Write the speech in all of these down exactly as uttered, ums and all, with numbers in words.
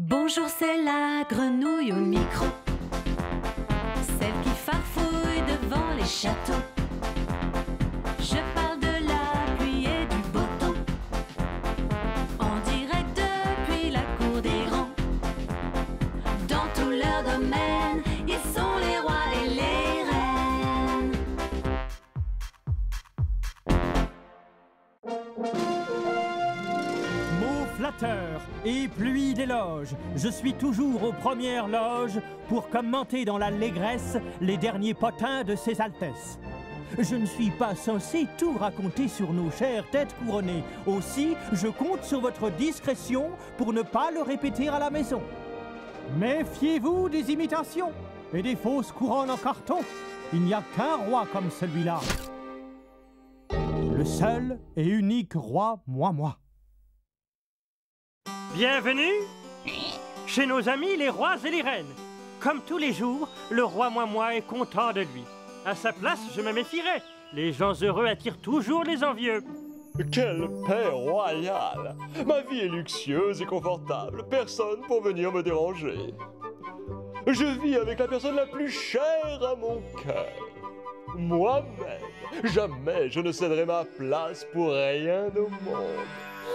Bonjour, c'est la grenouille au micro, celle qui farfouille devant les châteaux. Je parle de la pluie et du beau temps, en direct depuis la cour des grands. Dans tout leur domaine, ils sont les rois et les reines. Mots flatteurs et pluie d'éloges, je suis toujours aux premières loges pour commenter dans l'allégresse les derniers potins de ses altesses. Je ne suis pas censé tout raconter sur nos chères têtes couronnées. Aussi, je compte sur votre discrétion pour ne pas le répéter à la maison. Méfiez-vous des imitations et des fausses couronnes en carton. Il n'y a qu'un roi comme celui-là. Le seul et unique roi, moi, moi. Bienvenue chez nos amis les rois et les reines. Comme tous les jours, le roi moi moi est content de lui. À sa place, je me méfierais. Les gens heureux attirent toujours les envieux. Quelle paix royale! Ma vie est luxueuse et confortable. Personne pour venir me déranger. Je vis avec la personne la plus chère à mon cœur. Moi-même. Jamais je ne céderai ma place pour rien au monde.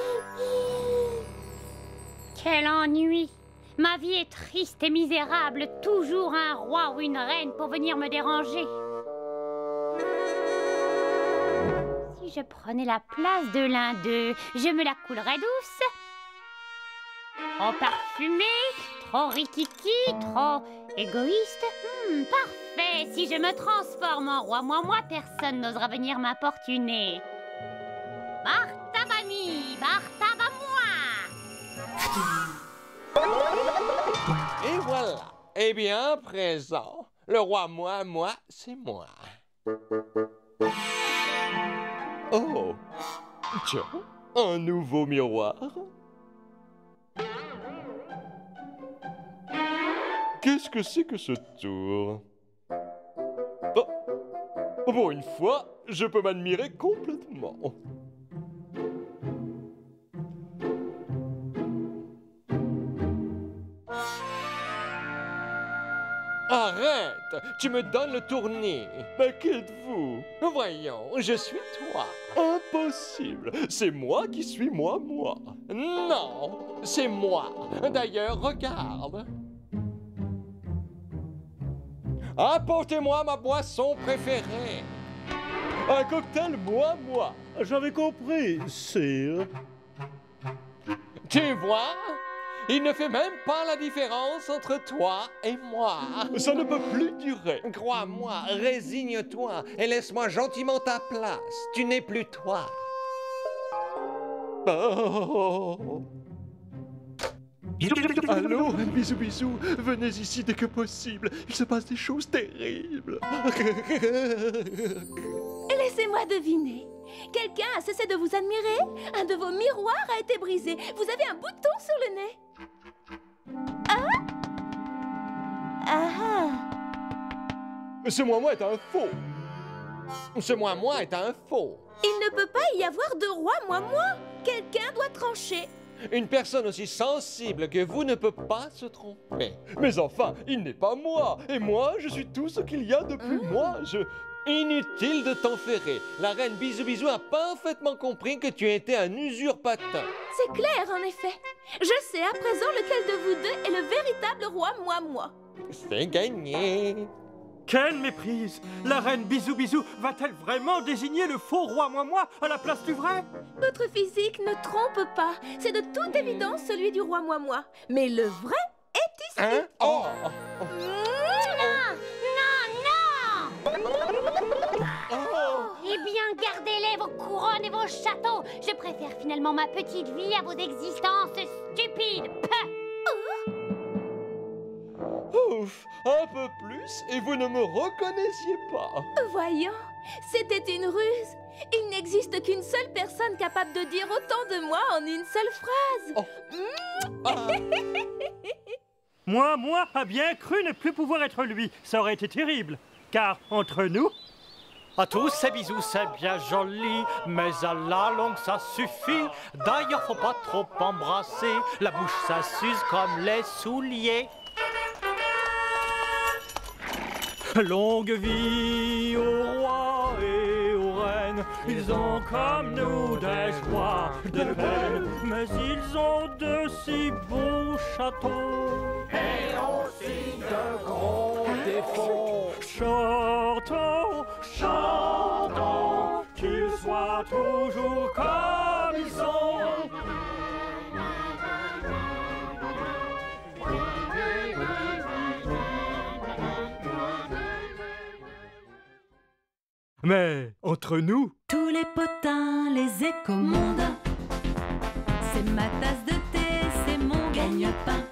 Quel ennui! Ma vie est triste et misérable, toujours un roi ou une reine pour venir me déranger. Si je prenais la place de l'un d'eux, je me la coulerais douce. Trop parfumé, trop rikiki, trop égoïste. Hmm, parfait! Si je me transforme en roi, moi, moi, personne n'osera venir m'importuner. Bartabani, Bartabamoi! Et voilà. Eh bien, à présent, le roi moi, moi, c'est moi. Oh! Tiens, un nouveau miroir. Qu'est-ce que c'est que ce tour? Oh! Pour une fois, je peux m'admirer complètement. Arrête! Tu me donnes le tournis. Mais qui êtes-vous? Voyons, je suis toi. Impossible! C'est moi qui suis moi, moi. Non, c'est moi. D'ailleurs, regarde. Apportez-moi ma boisson préférée. Un cocktail moi, moi. J'avais compris, sire. Tu vois? Il ne fait même pas la différence entre toi et moi. Ça ne peut plus durer. Crois-moi, résigne-toi et laisse-moi gentiment ta place. Tu n'es plus toi. Oh. Allô, bisous, bisous. Venez ici dès que possible. Il se passe des choses terribles. Laissez-moi deviner. Quelqu'un a cessé de vous admirer? Un de vos miroirs a été brisé. Vous avez un bouton sur le nez. Ah? Ah. Ce moi-moi est un faux. Ce moi-moi est un faux. Il ne peut pas y avoir de roi moi-moi. Quelqu'un doit trancher. Une personne aussi sensible que vous ne peut pas se tromper. Mais enfin, il n'est pas moi. Et moi, je suis tout ce qu'il y a de plus Mmh. moi. Je... Inutile de t'enferrer. La reine Bisou Bisou a parfaitement compris que tu étais un usurpateur. C'est clair, en effet. Je sais à présent lequel de vous deux est le véritable roi moi-moi. C'est gagné. Quelle méprise! La reine Bisou Bisou va-t-elle vraiment désigner le faux roi moi moi à la place du vrai? Votre physique ne trompe pas. C'est de toute évidence celui du roi moi-moi. Mais le vrai est ici. Hein? Oh! Non! Non! Non! Oh! Eh bien, gardez-les, vos couronnes et vos châteaux. Je préfère finalement ma petite vie à vos existences stupides. Pah! Ouf, un peu plus et vous ne me reconnaissiez pas. Voyons, c'était une ruse. Il n'existe qu'une seule personne capable de dire autant de moi en une seule phrase. Oh. Mmh. Ah. Moi, moi, a bien cru ne plus pouvoir être lui. Ça aurait été terrible. Car, entre nous, À tous ces bisous, c'est bien joli, mais à la longue ça suffit. D'ailleurs, faut pas trop embrasser, la bouche ça s'use comme les souliers. Longue vie au roi et aux reines, ils ont comme nous des joies, des peines, mais ils ont de si beaux châteaux. Et aussi de gros défauts. Chantons, chantons, qu'ils soient toujours comme ils sont. Mais entre nous, tous les potins, les écomondes, c'est ma tasse de thé, c'est mon gagne-pain.